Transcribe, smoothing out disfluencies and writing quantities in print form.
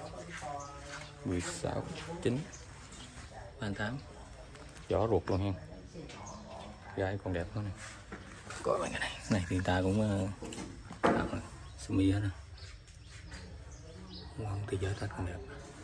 16 9 38 giỏ ruột luôn ha, gái còn đẹp hơn này. Có mấy cái này thì ta cũng sơ mi hết nè, ngon thì giới tách còn đẹp.